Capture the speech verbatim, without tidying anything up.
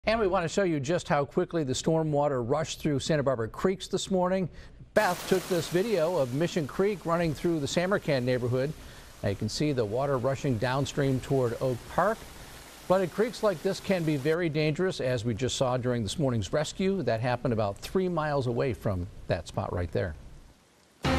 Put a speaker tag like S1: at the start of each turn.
S1: And we want to show you just how quickly the storm water rushed through Santa Barbara creeks this morning. Beth took this video of Mission Creek running through the Samarkand neighborhood. Now you can see the water rushing downstream toward Oak Park. Flooded creeks like this can be very dangerous, as we just saw during this morning's rescue. That happened about three miles away from that spot right there.